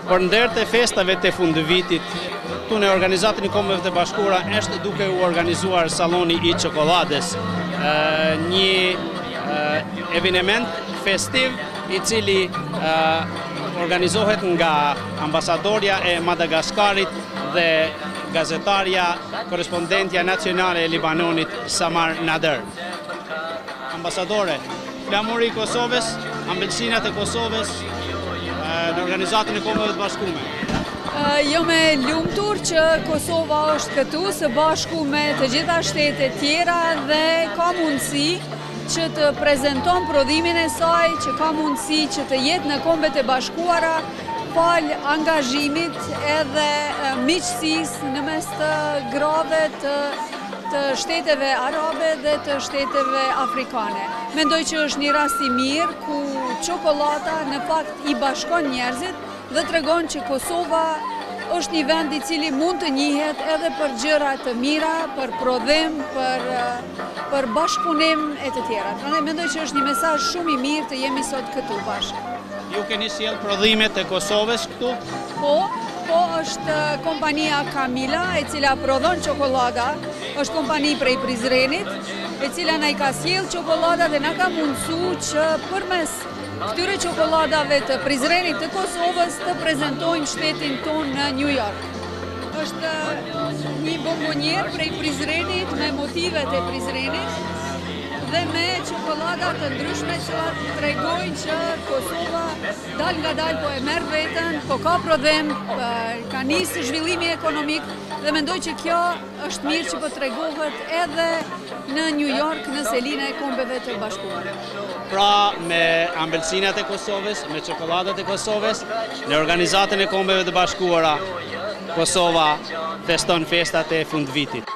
Për ndërtë e festave të fundvitit, këtu në Organizatën e Kombeve të Bashkuara është duke u organizuar Salloni i Çokoladës, një evenement festiv i cili organizohet nga ambasadorja e Madagaskarit dhe gazetarja korespondentja nacionale e Libanonit Samar Nader. Ambasadore, flamuri i Kosovës, ambëlsinat e Kosovës në Organizatën e Kombeve të Bashkuara. Jam e lumtur që Kosova është këtu së bashku me të gjitha shtetet tjera dhe ka mundësi që të prezanton prodhimin e saj, që ka mundësi që të jetë në Kombet e Bashkuara fal angazhimit edhe miqësisë në mes të grave të shteteve arabe dhe të shteteve afrikane. Mendoj që është një rast i mirë ku çokolata në fakt i bashkon njerëzit dhe tregon që Kosova është një vend i cili mund të njihet edhe për gjëra të mira, për prodhim, për bashkëpunim e të tjera. Prandaj mendoj që është një mesazh shumë i mirë të jemi sot këtu bashkë. Ju keni sjell prodhimet e Kosovës këtu? Po, është kompania Kamila, e cila prodhon çokolada, është kompani prej Prizrenit, e cila na i ka sjell çokolada dhe na ka mundësuar që përmes këtyre çokoladave të Prizrenit të Kosovës të prezantojmë shtetin tonë në New York. Është një bombonier prej Prizrenit me motivet e Prizrenit dhe me çokolada të ndryshme që tregojnë që Kosova dal nga dal po e merr veten, po ka prodhim, ka nisë zhvillimi ekonomik dhe mendoj që kjo është mirë që po tregohet edhe në New York në selinë e Kombeve të Bashkuara. Pra me ambëlsinat e Kosovës, me çokoladat e Kosovës, në Organizatën e Kombeve të Bashkuara, Kosova feston festat e fundvitit.